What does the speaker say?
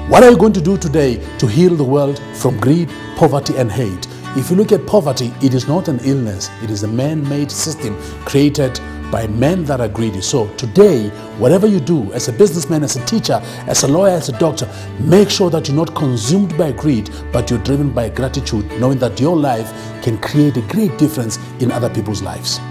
What are you going to do today to heal the world from greed, poverty, and hate? If you look at poverty, it is not an illness. It is a man-made system created by men that are greedy. So today, whatever you do, as a businessman, as a teacher, as a lawyer, as a doctor, make sure that you're not consumed by greed, but you're driven by gratitude, knowing that your life can create a great difference in other people's lives.